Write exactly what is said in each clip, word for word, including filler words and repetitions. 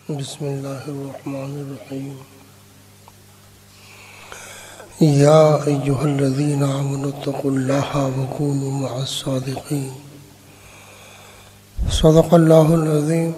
बिस्मिल्लाहिर्रहमानिर्रहीम। या अय्युहल्लज़ीना आमनुत्तक़ुल्लाहा वकूनू मअस्सादिक़ीन। सदक़ल्लाहुल अज़ीम।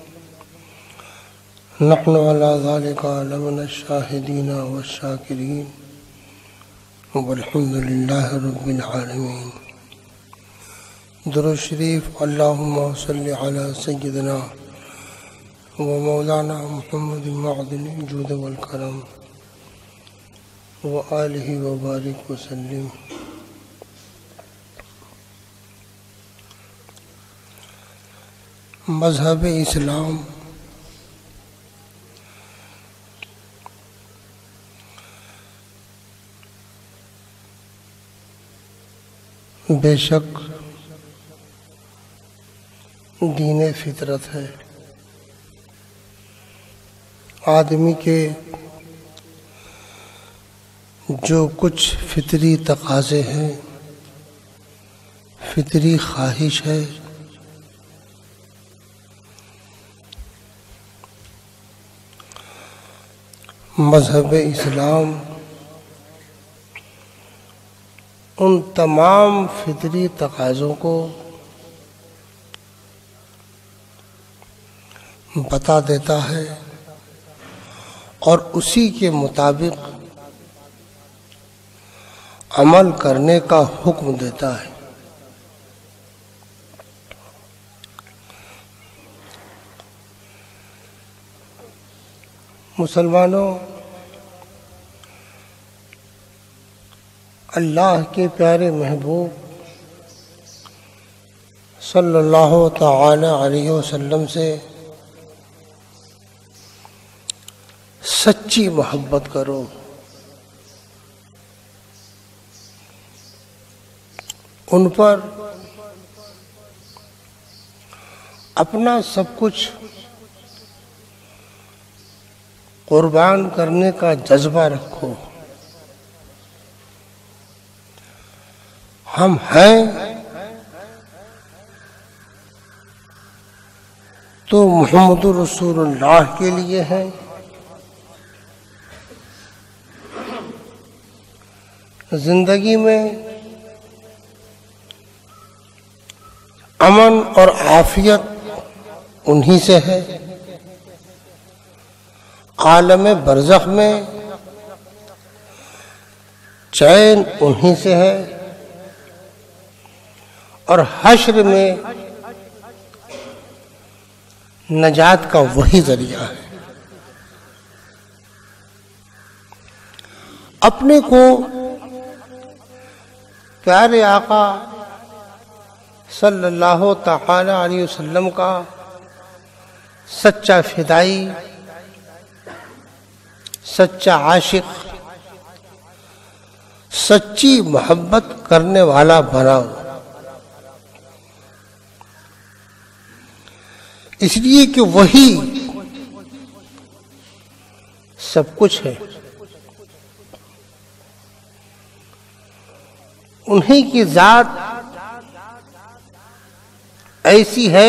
नहनु अला ज़ालिका लमिनश्शाहिदीन वश्शाकिरीन वल्हम्दुलिल्लाहि रब्बिल आलमीन। दुरूद शरीफ। अल्लाहुम्मा सल्लि अला सय्यिदिना व मौलाना मुहम्मद मअदिनिल जूद वल करम व आलिहि व बारिक व सल्लिम। मज़हब इस्लाम बेशक दीन फितरत है। आदमी के जो कुछ फितरी तकाज़े हैं, फितरी ख्वाहिश है, मज़हब इस्लाम उन तमाम फितरी तकाज़ों को बता देता है और उसी के मुताबिक अमल करने का हुक्म देता है। मुसलमानों, अल्लाह के प्यारे महबूब सल्लल्लाहु तआला अलैहि वसल्लम से सच्ची मोहब्बत करो। उन पर अपना सब कुछ कुर्बान करने का जज्बा रखो। हम हैं तो मुहम्मदुर रसूलुल्लाह के लिए हैं। जिंदगी में अमन और आफियत उन्हीं से है। आलम बरज़ख में चैन उन्हीं से है और हश्र में नजात का वही जरिया है। अपने को प्यारे आका सल्लल्लाहु तआला अलैहि वसल्लम का सच्चा फिदाई, सच्चा आशिक, सच्ची मोहब्बत करने वाला बनाओ। इसलिए कि वही सब कुछ है। उन्हीं की जात ऐसी है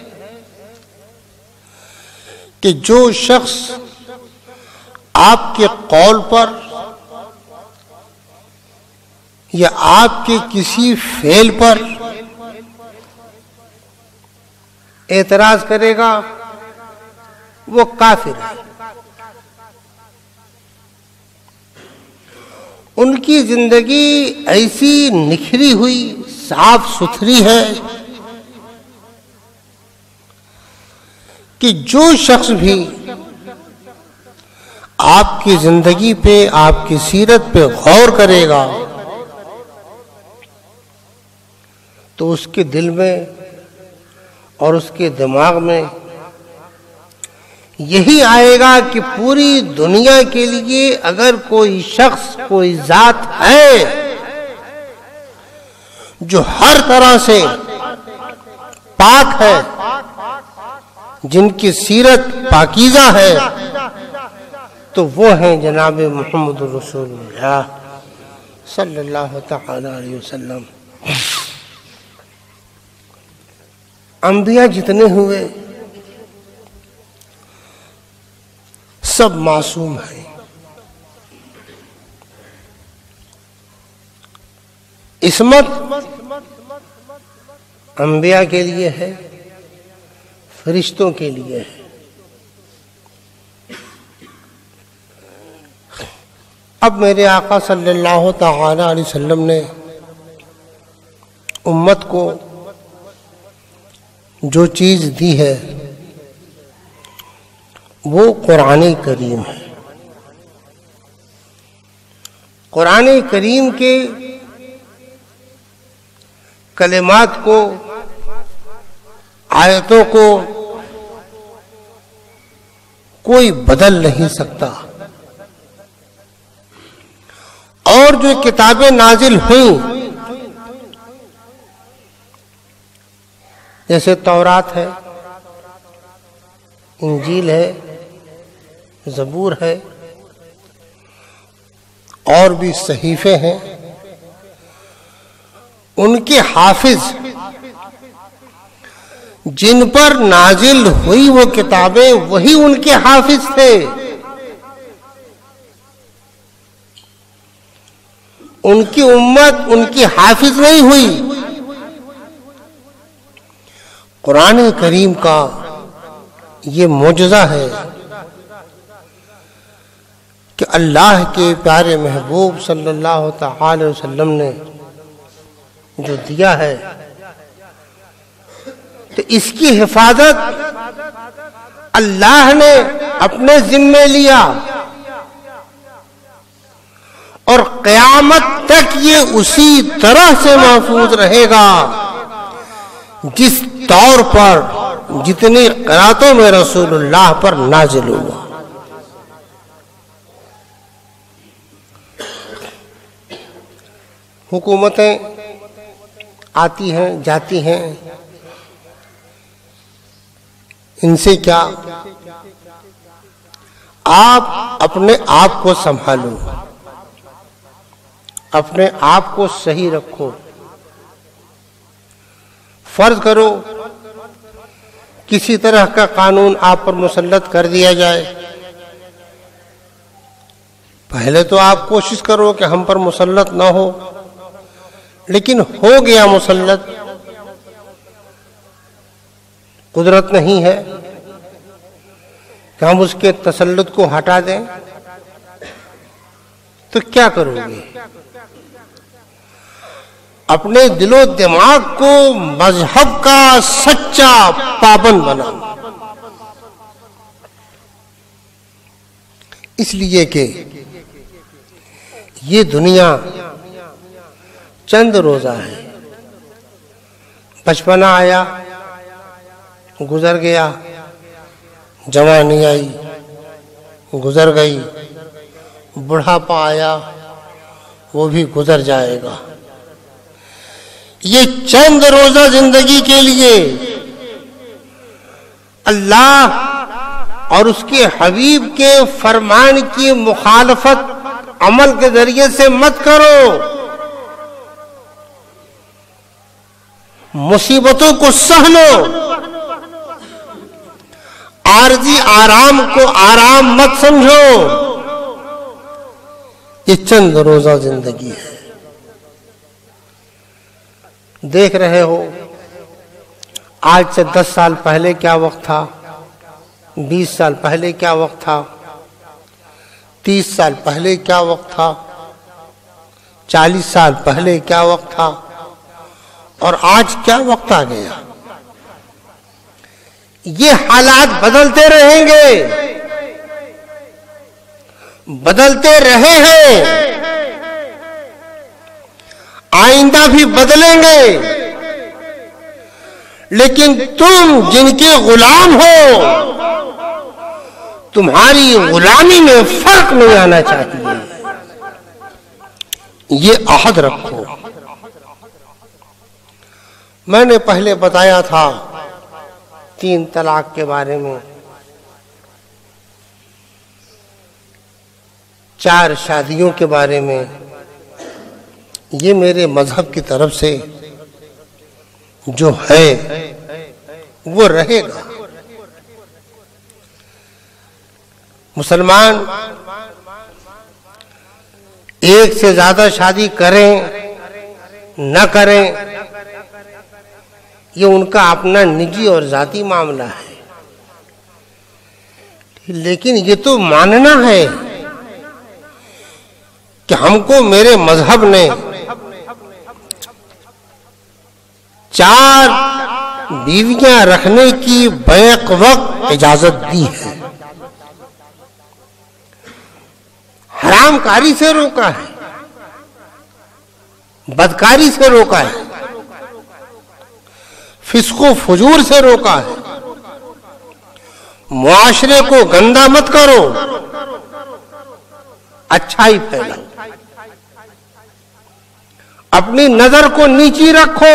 कि जो शख्स आपके कौल पर या आपके किसी फेल पर एतराज करेगा वो काफिर है। उनकी जिंदगी ऐसी निखरी हुई, साफ सुथरी है कि जो शख्स भी आपकी जिंदगी पे, आपकी सीरत पे गौर करेगा तो उसके दिल में और उसके दिमाग में यही आएगा कि पूरी दुनिया के लिए अगर कोई शख्स, कोई जात है जो हर तरह से पाक है, जिनकी सीरत पाकीज़ा है, तो वो हैं जनाब मुहम्मद रसूलुल्लाह सल्लल्लाहु तआला अलैहि वसल्लम। अंबिया जितने हुए सब मासूम हैं। इस्मत अंबिया के लिए है, फरिश्तों के लिए है। अब मेरे आका सल्लल्लाहु तआला अलैहि वसल्लम ने उम्मत को जो चीज दी है वो कुरान करीम है। कुरान करीम के कलिमात को, आयतों को कोई बदल नहीं सकता। और जो किताबें नाजिल हुई, जैसे तौरात है, इंजील है, ज़बूर है, और भी सहीफे हैं, उनके हाफिज, जिन पर नाजिल हुई वो किताबें, वही उनके हाफिज थे। उनकी उम्मत उनकी हाफिज नहीं हुई। कुरान करीम का ये मोजज़ा है कि अल्लाह के प्यारे महबूब सल्लल्लाहु तआला अलैहि वसल्लम ने जो दिया है, तो इसकी हिफाजत अल्लाह ने अपने जिम्मे लिया और क़यामत तक ये उसी तरह से महफूज रहेगा जिस तौर पर जितनी क़रातों में रसूलुल्लाह पर नाजिल हुआ। हुकूमतें आती हैं, जाती हैं, इनसे क्या, आप अपने आप को संभालो, अपने आप को सही रखो। फर्ज करो किसी तरह का कानून आप पर मुसल्लत कर दिया जाए, पहले तो आप कोशिश करो कि हम पर मुसल्लत ना हो, लेकिन हो गया मुसल्लत, कुदरत नहीं है कि हम उसके तसल्लुत को हटा दें, तो क्या करोगे? अपने दिलो दिमाग को मजहब का सच्चा पाबंद बनाओ, इसलिए कि ये दुनिया चंद रोजा है। बचपना आया, गुजर गया, जवानी आई, गुजर गई, बुढ़ापा आया, वो भी गुजर जाएगा। ये चंद रोजा जिंदगी के लिए अल्लाह और उसके हबीब के फरमान की मुखालफत अमल के जरिए से मत करो। मुसीबतों को सह लो, आरजी आराम को आराम मत समझो। ये चंद रोजा जिंदगी है। देख रहे हो आज से दस साल पहले क्या वक्त था, बीस साल पहले क्या वक्त था, तीस साल पहले क्या वक्त था, चालीस साल पहले क्या वक्त था, और आज क्या वक्त आ गया। ये हालात बदलते रहेंगे, बदलते रहे हैं, आइंदा भी बदलेंगे। लेकिन तुम जिनके गुलाम हो, तुम्हारी गुलामी में फर्क नहीं आना चाहिए, ये अहद रखो। मैंने पहले बताया था तीन तलाक के बारे में, चार शादियों के बारे में। ये मेरे मजहब की तरफ से जो है वो रहेगा। मुसलमान एक से ज्यादा शादी करें न करें, ये उनका अपना निजी और जाती मामला है, लेकिन ये तो मानना है कि हमको मेरे मजहब ने चार बीवियां रखने की बैक वक्त इजाजत दी है, हरामकारी से रोका है, बदकारी से रोका है, फिस्को फजूर से रोका है, मुआशरे को गंदा मत करो, अच्छाई फैलाओ, अपनी नजर को नीची रखो,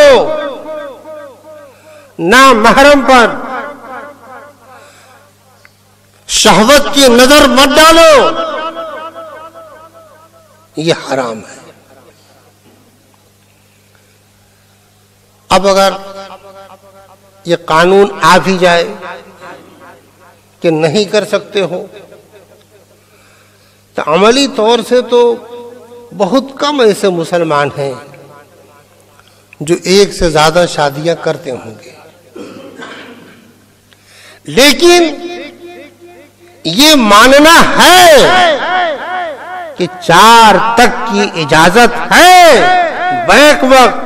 ना महरम पर शहवत की नजर मत डालो, ये हराम है। अब अगर ये कानून आ भी जाए कि नहीं कर सकते हो, तो अमली तौर से तो बहुत कम ऐसे मुसलमान हैं जो एक से ज्यादा शादियां करते होंगे, लेकिन ये मानना है कि चार तक की इजाजत है, बैक वक्त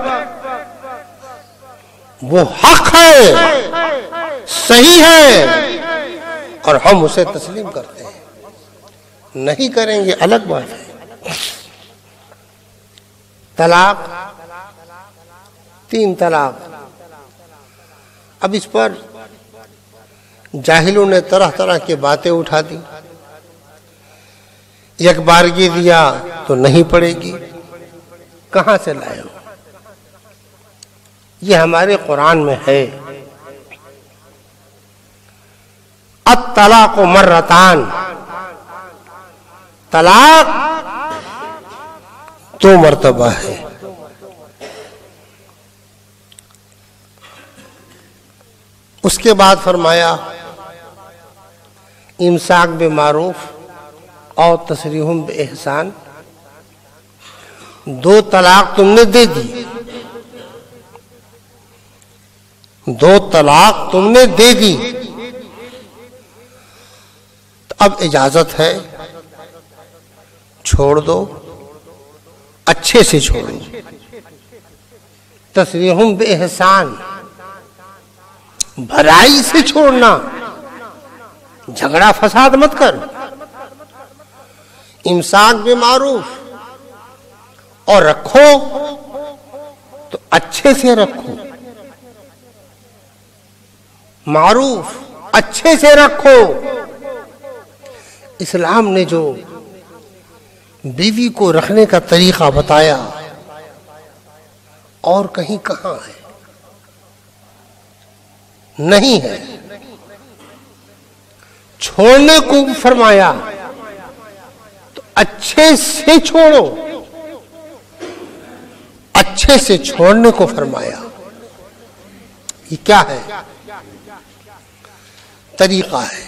वो हक है, सही है, और हम उसे तस्लीम करते हैं। नहीं करेंगे अलग बात है। तलाक, तीन तलाक, अब इस पर जाहिलों ने तरह तरह की बातें उठा दी। एक बार ये दिया तो नहीं पड़ेगी, कहां से लाए हो? ये हमारे कुरान में है, अत-तलाक़ु मर्रतान, तलाक दो मर्तबा है। उसके बाद फरमाया इमसाक बिमारूफ और तसरीहुम बिइहसान, दो तलाक तुमने दे दी, दो तलाक तुमने दे दी, तो अब इजाजत है छोड़ दो, अच्छे से छोड़ो। तसरीहुम बिइहसान, भलाई से छोड़ना, झगड़ा फसाद मत कर। इमसाक बिमारूफ, और रखो तो अच्छे से रखो, मारूफ अच्छे से रखो। इस्लाम ने जो बीवी को रखने का तरीका बताया और कहीं कहां है? नहीं है। छोड़ने को फरमाया तो अच्छे से छोड़ो, अच्छे से छोड़ने को फरमाया। ये क्या है? तरीका है।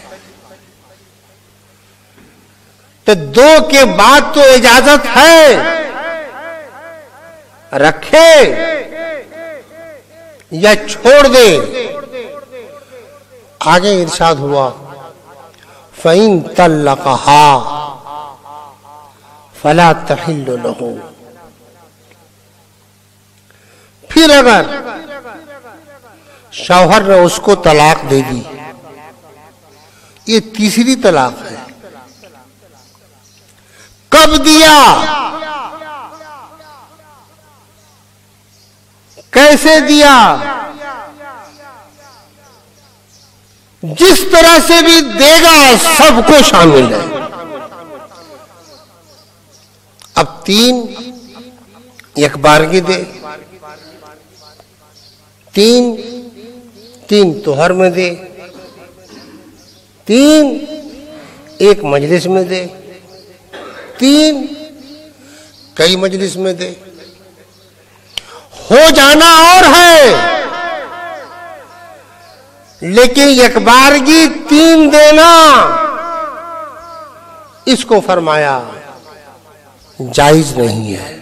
तो दो के बाद तो इजाजत है, रखे या छोड़ दे। आगे इरशाद हुआ फ़इन तल्लक़हा फला तहिल्लु लहू, फिर अगर शौहर ने उसको तलाक दे दी, ये तीसरी तलाक है। कब दिया, कैसे दिया, जिस तरह से भी देगा सबको शामिल है। अब तीन एक बारगी दे, तीन तीन तोहर में दे, तीन एक मजलिस में दे, तीन कई मजलिस में दे। हो जाना और है, लेकिन एक बारगी तीन देना इसको फरमाया जायज नहीं है।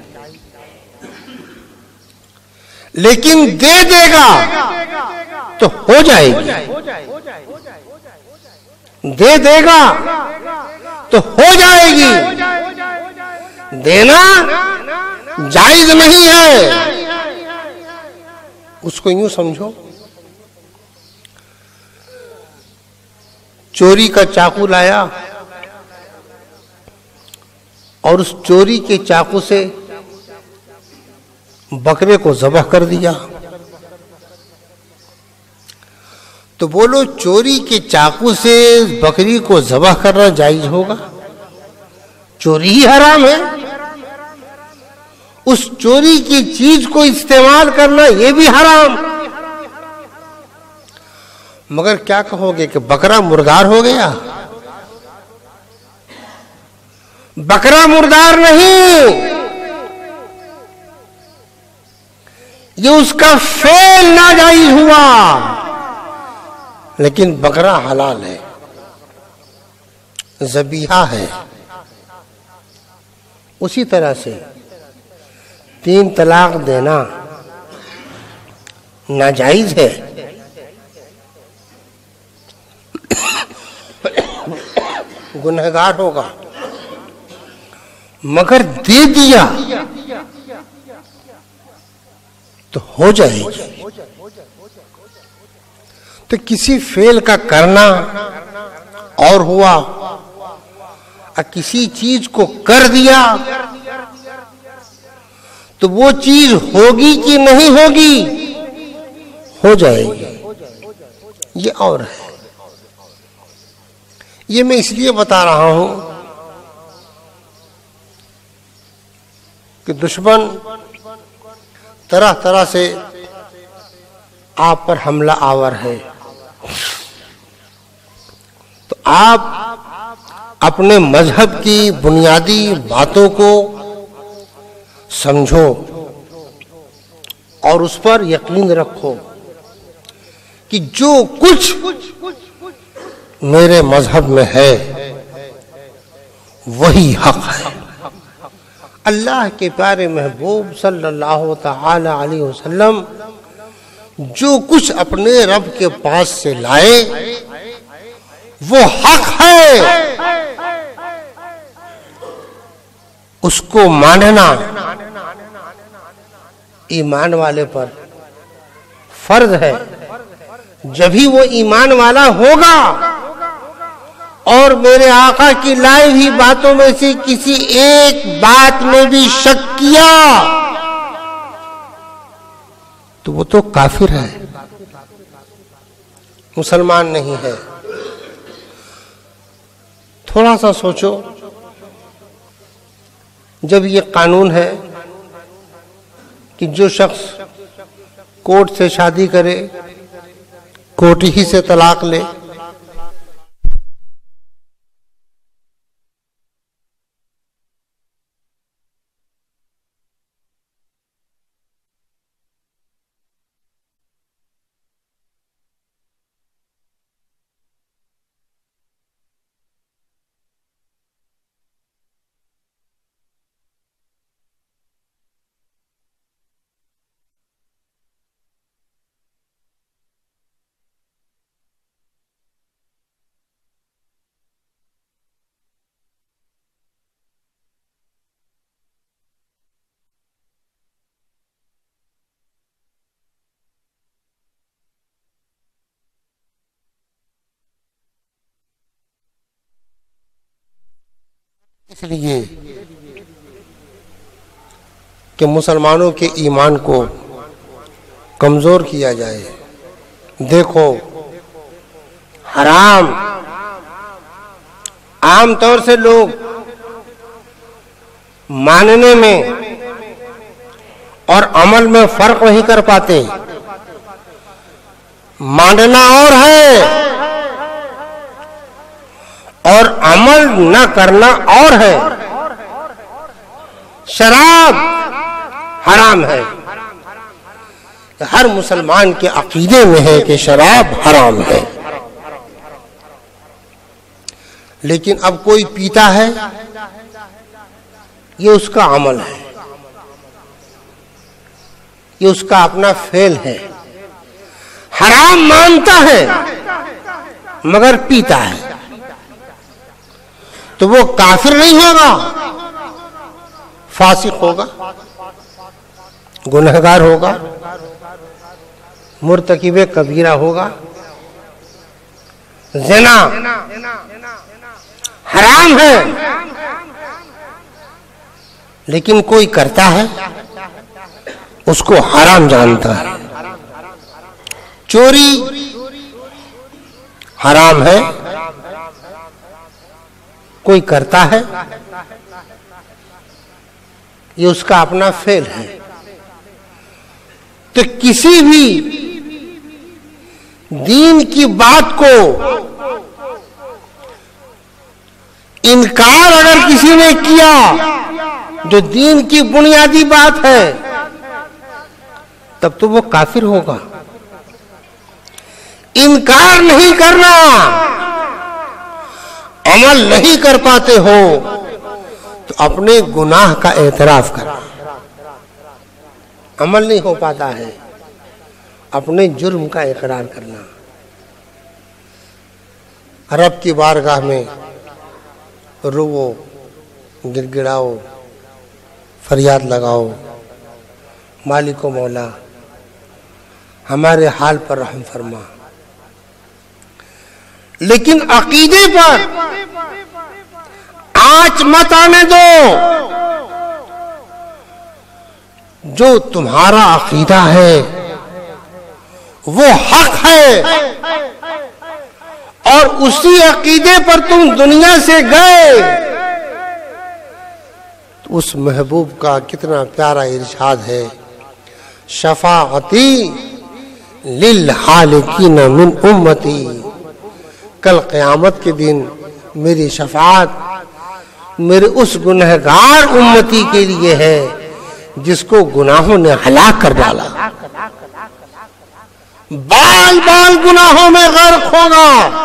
लेकिन दे देगा तो हो जाएगी, दे देगा तो हो जाएगी। देना जायज नहीं है। उसको यूं समझो, चोरी का चाकू लाया और उस चोरी के चाकू से बकरे को ज़बह कर दिया, तो बोलो चोरी के चाकू से बकरी को ज़बह करना जायज होगा? चोरी ही हराम है। उस चोरी की चीज को इस्तेमाल करना यह भी हराम। मगर क्या कहोगे कि बकरा मुर्दार हो गया? बकरा मुर्दार नहीं, ये उसका फेल नाजायज हुआ, लेकिन बकरा हलाल है, ज़बीहा है। उसी तरह से तीन तलाक देना नाजायज है, गुनहगार होगा, मगर दे दिया तो हो जाएगी। तो किसी फेल का करना और हुआ, और किसी चीज को कर दिया तो वो चीज होगी कि नहीं होगी? हो जाएगी। ये और है। ये मैं इसलिए बता रहा हूं कि दुश्मन तरह तरह से आप पर हमला आवर है, तो आप अपने मजहब की बुनियादी बातों को समझो और उस पर यकीन रखो कि जो कुछ मेरे मजहब में है वही हक है। अल्लाह के प्यारे महबूब सल्लल्लाहु तआला अलैहि वसल्लम जो कुछ अपने रब के पास से लाए वो हक है, उसको मानना ईमान वाले पर फर्ज है। जब ही वो ईमान वाला होगा और मेरे आका की लाई हुई बातों में से किसी एक बात में भी शक किया तो वो तो काफिर है, मुसलमान नहीं है। थोड़ा सा सोचो, जब ये कानून है कि जो शख्स कोर्ट से शादी करे कोर्ट ही से तलाक ले, इसलिए कि मुसलमानों के ईमान को कमजोर किया जाए। देखो, हराम आमतौर से लोग मानने में और अमल में फर्क नहीं कर पाते। मानना और है और अमल न करना और है। शराब हराम है, हर मुसलमान के अकीदे में है कि शराब हराम है, लेकिन अब कोई पीता है, ये उसका अमल है, ये उसका अपना फेल है। हराम मानता है मगर पीता है, तो वो काफिर नहीं होगा, फासिक होगा, गुनहगार होगा, मुर्तकिबे कबीरा होगा। ज़िना हराम है, लेकिन कोई करता है, उसको हराम जानता है। चोरी हराम है, कोई करता है, ये उसका अपना फेल है। तो किसी भी दीन की बात को इनकार अगर किसी ने किया, जो दीन की बुनियादी बात है, तब तो वो काफिर होगा। इनकार नहीं करना, अमल नहीं कर पाते हो तो अपने गुनाह का एतराफ करना। अमल नहीं हो पाता है, अपने जुर्म का इकरार करना। रब की बारगाह में रोवो, गिड़गिड़ाओ, फरियाद लगाओ, मालिको मौला हमारे हाल पर रहम फरमा। लेकिन अकीदे पर आंच मत आने दो। जो तुम्हारा अकीदा है वो हक है, और उसी अकीदे पर तुम दुनिया से गए। तो उस महबूब का कितना प्यारा इरशाद है, शफाअती लिल हालिकीन मिन उम्मती। कल क़यामत के दिन मेरी शफाअत मेरे उस गुनहगार उम्मती के लिए है जिसको गुनाहों ने हलाक कर डाला, बाल बाल गुनाहों में गर्क होगा।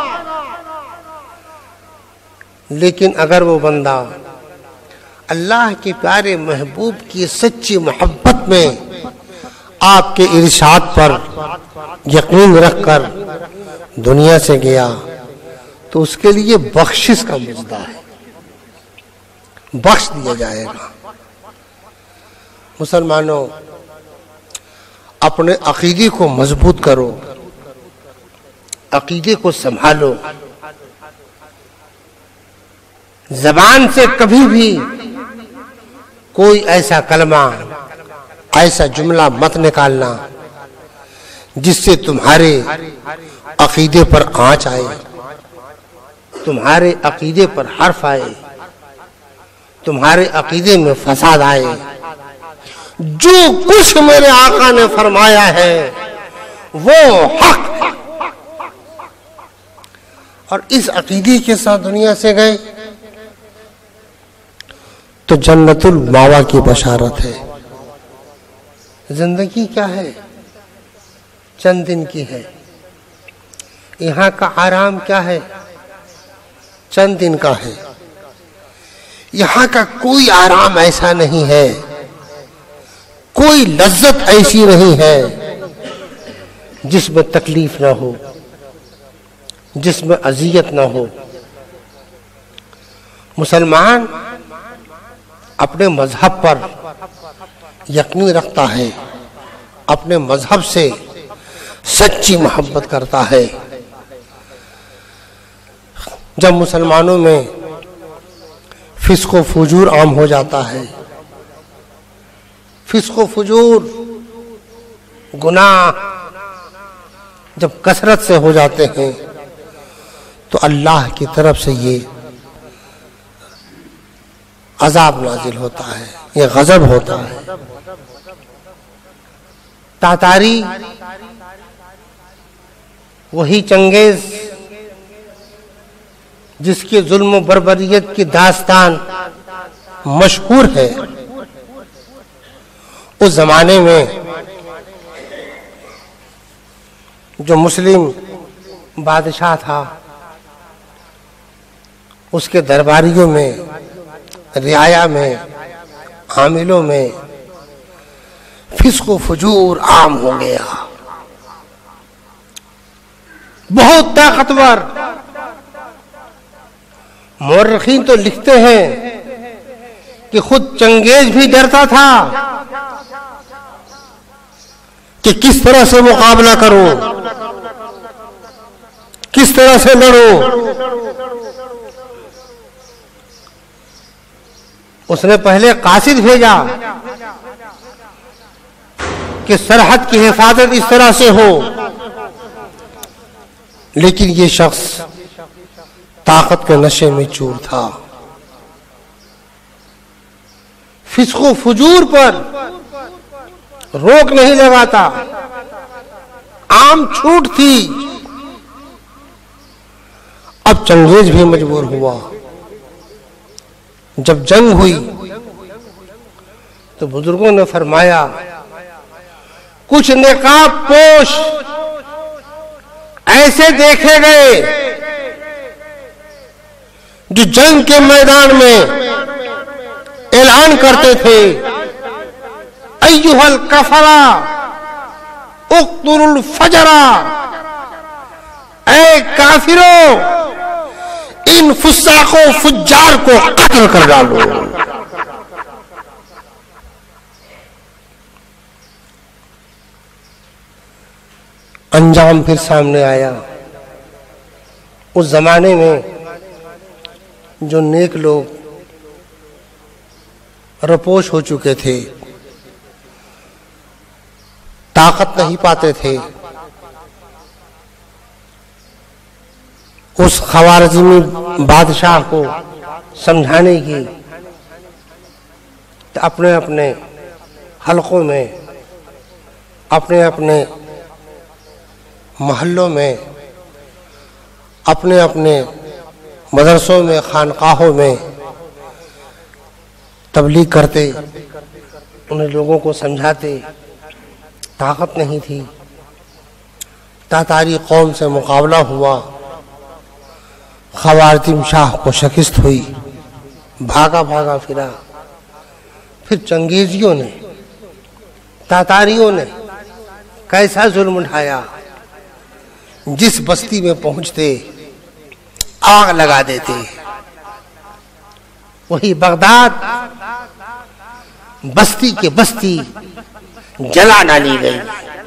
लेकिन अगर वो बंदा अल्लाह के प्यारे महबूब की सच्ची मोहब्बत में आपके इरशाद पर यकीन रखकर दुनिया से गया, तो उसके लिए बख्शिश का मुद्दा है, बख्श दिया जाएगा। मुसलमानों, अपने अकीदे को मजबूत करो, अकीदे को संभालो। जबान से कभी भी कोई ऐसा कलमा, ऐसा जुमला मत निकालना जिससे तुम्हारे अकीदे पर आंच आए, तुम्हारे अकीदे पर हर्फ आए, तुम्हारे अकीदे में फसाद आए। जो कुछ मेरे आका ने फरमाया है वो हक है, और इस अकीदे के साथ दुनिया से गए तो जन्नतुल मावा की बशारत है। जिंदगी क्या है? चंद दिन की है। यहाँ का आराम क्या है? चंद दिन का है। यहाँ का कोई आराम ऐसा नहीं है, कोई लज्जत ऐसी नहीं है जिसमें तकलीफ ना हो, जिसमें अजियत ना हो। मुसलमान अपने मजहब पर यकीन रखता है, अपने मजहब से सच्ची मोहब्बत करता है। जब मुसलमानों में फिस्क व फुजूर आम हो जाता है, फिस्क व फुजूर गुनाह जब कसरत से हो जाते हैं, तो अल्लाह की तरफ से ये अजाब नाजिल होता है, ये गजब होता है। तातारी वही चंगेज जिसके जुल्म बर्बरियत की दास्तान मशहूर है। उस जमाने में जो मुस्लिम बादशाह था, उसके दरबारियों में, रियाया में, आमिलों में फिस्क फजूर आम हो गया। बहुत ताकतवर। मुअर्रिखीन तो लिखते हैं कि खुद चंगेज भी डरता था कि किस तरह से मुकाबला करो, किस तरह से लड़ो। उसने पहले कासिद भेजा कि सरहद की हिफाजत इस तरह से हो, लेकिन ये शख्स ताकत के नशे में चूर था। फिस्को फजूर पर रोक नहीं लगाता, आम छूट थी। अब चंगेज भी मजबूर हुआ। जब जंग हुई तो बुजुर्गों ने फरमाया कुछ नेकाब पोश ऐसे देखे गए जो जंग के मैदान में ऐलान करते थे अय्युहल कफरा उक्तुल फजरा, ऐ काफिरों इन फुस्साको फुज्जार को कत्ल कर डालो। अंजाम फिर सामने आया। उस जमाने में जो नेक लोग रपोश हो चुके थे, ताकत नहीं पाते थे, उस खवारज़मी बादशाह को समझाने की तो अपने अपने हलकों में, अपने अपने मोहल्लों में, अपने अपने मदरसों में, खानकाहों में तबलीग करते, उन्हें लोगों को समझाते। ताकत नहीं थी। तातारी कौम से मुकाबला हुआ, खवारज़म शाह को शिकस्त हुई, भागा भागा फिरा। फिर चंगेजियों ने, तातारियों ने कैसा जुल्म उठाया, जिस बस्ती में पहुंचते आग लगा देते। वही बगदाद बस्ती के बस्ती जला डाली गई।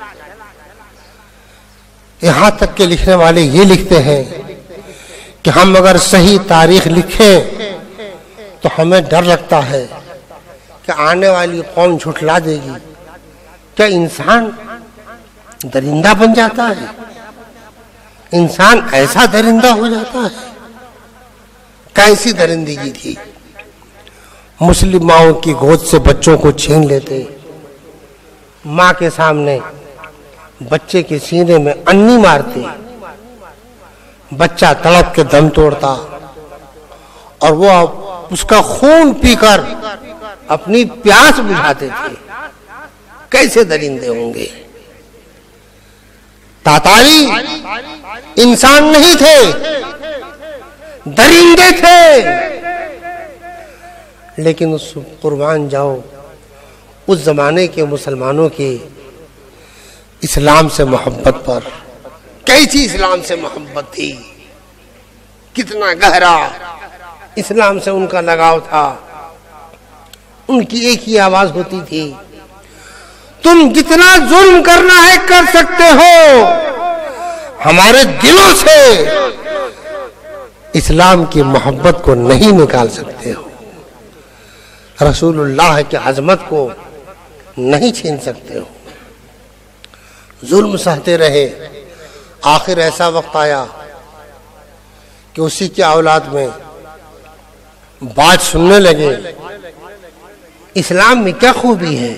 यहां तक के लिखने वाले ये लिखते हैं कि हम अगर सही तारीख लिखें तो हमें डर लगता है कि आने वाली कौम झुठला देगी। क्या इंसान दरिंदा बन जाता है? इंसान ऐसा दरिंदा हो जाता है? कैसी दरिंदगी थी। मुस्लिम माओं की गोद से बच्चों को छीन लेते, माँ के सामने बच्चे के सीने में अन्नी मारते, बच्चा तड़प के दम तोड़ता और वो उसका खून पीकर अपनी प्यास बुझाते थे। कैसे दरिंदे होंगे। तातारी इंसान नहीं थे, दरिंदे थे। लेकिन उस कुर्बान जाओ उस जमाने के मुसलमानों की इस्लाम से मोहब्बत पर। कैसी इस्लाम से मोहब्बत थी, कितना गहरा इस्लाम से उनका लगाव था। उनकी एक ही आवाज होती थी, तुम जितना जुल्म करना है कर सकते हो, हमारे दिलों से इस्लाम की मोहब्बत को नहीं निकाल सकते हो, रसूलुल्लाह की अजमत को नहीं छीन सकते हो। जुल्म सहते रहे। आखिर ऐसा वक्त आया कि उसी की औलाद में बात सुनने लगे, इस्लाम में क्या खूबी है,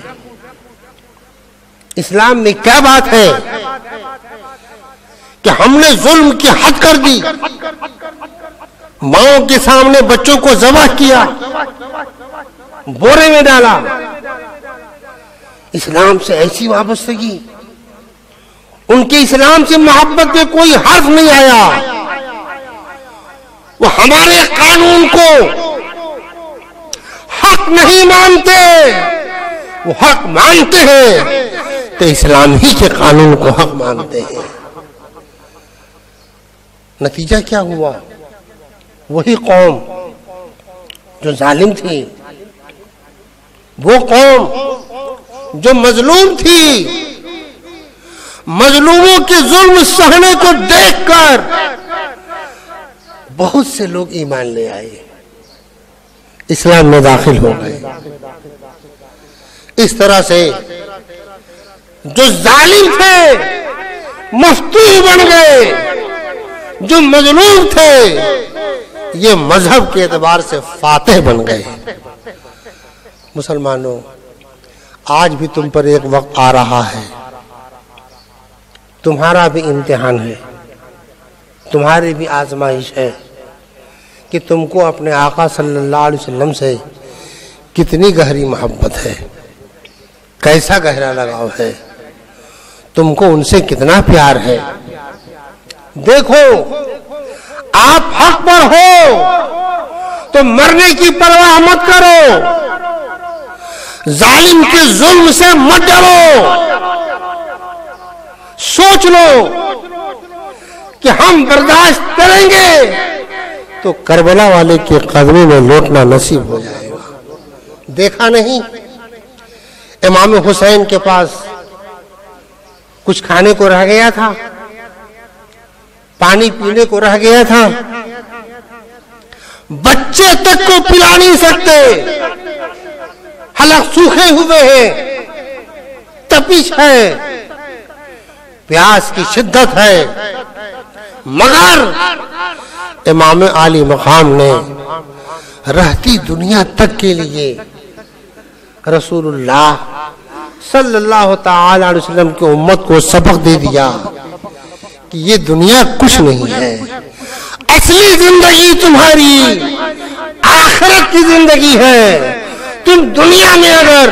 इस्लाम में क्या बात है कि हमने जुल्म की हद कर दी, माओं के सामने बच्चों को ज़बह किया, बोरे में डाला। इस्लाम से ऐसी वाबस्तगी, उनके इस्लाम से मोहब्बत में कोई हर्फ नहीं आया। वो हमारे कानून को हक नहीं मानते, वो हक मानते हैं तो इस्लाम ही के कानून को हक मानते हैं। नतीजा क्या हुआ? वही कौम जो जालिम थी, वो कौम जो मजलूम थी, मजलूमों के जुल्म सहने को देखकर बहुत से लोग ईमान ले आए, इस्लाम में दाखिल हो गए। इस तरह से जो जालिम थे मुफ्ती बन गए, जो मजलूम थे ये मजहब के एतबार से फातेह बन गए। मुसलमानों, आज भी तुम पर एक वक्त आ रहा है, तुम्हारा भी इम्तिहान है, तुम्हारी भी आजमाइश है कि तुमको अपने आका सल्लल्लाहु अलैहि वसल्लम से कितनी गहरी मोहब्बत है, कैसा गहरा लगाव है, तुमको उनसे कितना प्यार है। देखो, आप हक पर हो तो मरने की परवाह मत करो, जालिम के जुल्म से मत डरो। सोच लो कि हम बर्दाश्त करेंगे तो करबला वाले के कदमों में लौटना नसीब हो जाएगा। देखा नहीं, इमाम हुसैन के पास कुछ खाने को रह गया था, पानी पीने को रह गया था, बच्चे तक को पिला नहीं सकते, हलक सूखे हुए हैं, तपिश है, प्यास की शिद्दत है, मगर इमाम आली मकाम ने रहती दुनिया तक के लिए रसूलुल्लाह सल्लल्लाहु ताला अलैहि वसल्लम की उम्मत को सबक दे दिया कि ये दुनिया कुछ नहीं है, असली जिंदगी तुम्हारी आखिरत की जिंदगी है। तुम दुनिया में अगर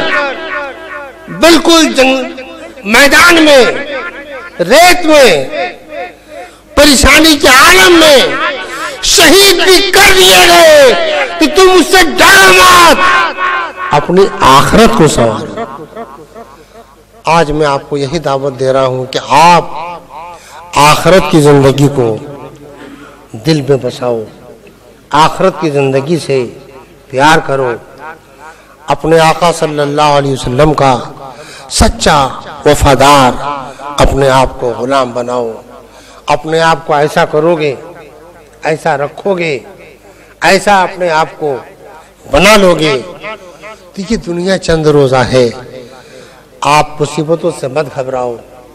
बिल्कुल मैदान में, रेत में, परेशानी के आलम में शहीद भी कर दिए गए तो तुम उससे डरो मत, अपनी आखिरत को संवारो। आज मैं आपको यही दावत दे रहा हूं कि आप आखिरत की जिंदगी को दिल में बसाओ, आखिरत की जिंदगी से प्यार करो, अपने आका सल्लल्लाहु अलैहि वसल्लम का सच्चा वफादार अपने आप को गुलाम बनाओ। अपने आप को ऐसा करोगे, ऐसा रखोगे, ऐसा अपने आप को बना लोगे तो ये दुनिया चंद रोजा है। आप मुसीबतों से मत घबराओ।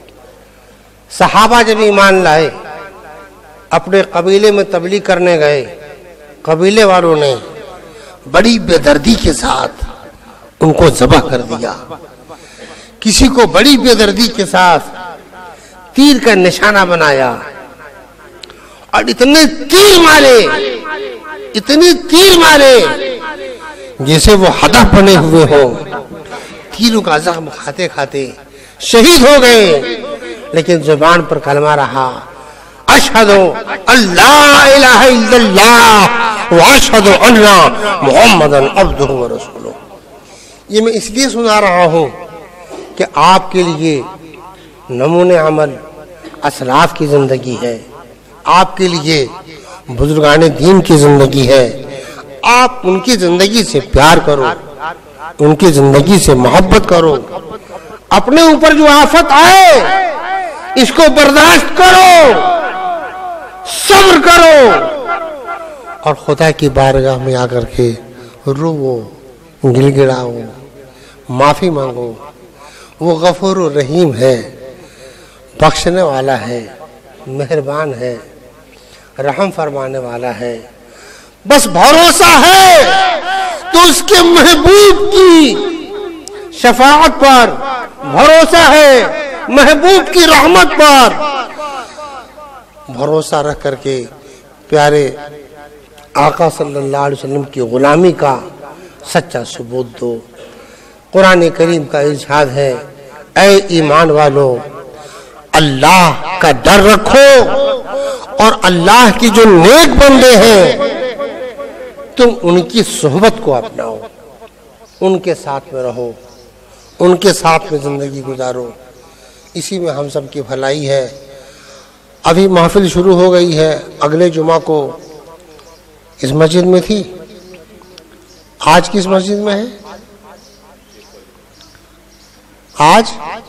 सहाबा जब ईमान लाए, अपने कबीले में तबलीग करने गए, कबीले वालों ने बड़ी बेदर्दी के साथ उनको ज़बह कर दिया। किसी को बड़ी बेदर्दी के साथ तीर का निशाना बनाया और इतने तीर मारे, इतने तीर मारे जैसे वो हदफ बने हुए हो। तीरों का जख्म खाते खाते शहीद हो गए, लेकिन जुबान पर कलमा रहा, अशहदु अल्ला इलाहा इल्लल्लाह व अशहदु अन्ना मुहम्मदन अब्दुहु व रसूलुहु। ये मैं इसलिए सुना रहा हूँ कि आपके लिए नमूने अमल असलाफ की जिंदगी है, आपके लिए बुजुर्गाने दीन की जिंदगी है। आप उनकी जिंदगी से प्यार करो, उनकी जिंदगी से मोहब्बत करो। अपने ऊपर जो आफत आए इसको बर्दाश्त करो, सब्र करो और खुदा की बारगाह में आकर के रोवो, गिड़गिड़ाओ, माफी मांगो। वो गफूर रहीम है, बख्शने वाला है, मेहरबान है, रहम फरमाने वाला है। बस भरोसा है तो उसके महबूब की शफाअत पर, भरोसा है महबूब की रहमत पर। भरोसा रख करके प्यारे आका सल्लल्लाहु अलैहि वसल्लम की गुलामी का सच्चा सबूत दो। कुरान करीम का इरशाद है, ऐ ईमान वालों, अल्लाह का डर रखो और अल्लाह की जो नेक बंदे हैं तुम उनकी सोहबत को अपनाओ, उनके साथ में रहो, उनके साथ में ज़िंदगी गुजारो। इसी में हम सब की भलाई है। अभी महफिल शुरू हो गई है, अगले जुमा को इस मस्जिद में थी, आज किस मस्जिद में है? आज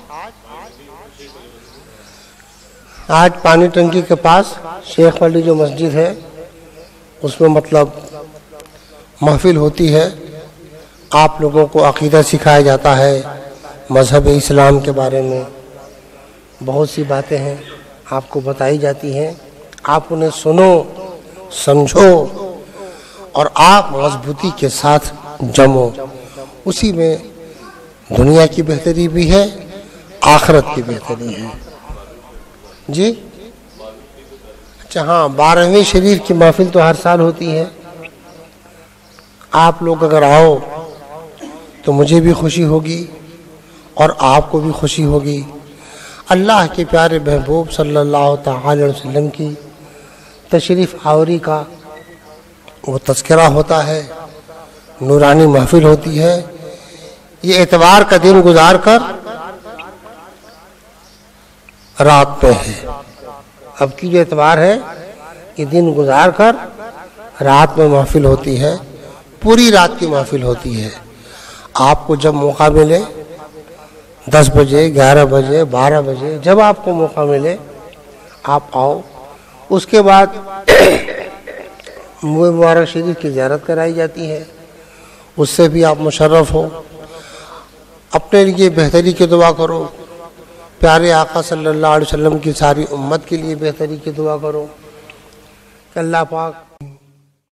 आज पानी टंकी के पास शेख वाली जो मस्जिद है उसमें मतलब महफिल होती है। आप लोगों को अकीदा सिखाया जाता है, मज़हब इस्लाम के बारे में बहुत सी बातें हैं आपको बताई जाती हैं। आप उन्हें सुनो, समझो और आप मजबूती के साथ जमो। उसी में दुनिया की बेहतरी भी है, आखिरत की बेहतरी है। जी अच्छा, हाँ, बारहवीं शरीफ की महफिल तो हर साल होती है। आप लोग अगर आओ तो मुझे भी खुशी होगी और आपको भी खुशी होगी। अल्लाह के प्यारे महबूब सल्लल्लाहु तआला अलैहि वसल्लम की तशरीफ़ आवरी का वो तज़किरा होता है, नूरानी महफिल होती है। ये एतवार का दिन गुजार कर रात पे है। अब की जो एतवार है ये दिन गुजार कर रात में महफिल होती है, पूरी रात की महफिल होती है। आपको जब मौका मिले, दस बजे, ग्यारह बजे, बारह बजे, जब आपको मौका मिले आप आओ। उसके बाद मुबारक शरीफ की ज़ियारत कराई जाती है, उससे भी आप मुशर्रफ हो। अपने लिए बेहतरी की दुआ करो, प्यारे आका सल्लल्लाहु अलैहि वसल्लम की सारी उम्मत के लिए बेहतरी की दुआ करो कि अल्लाह पाक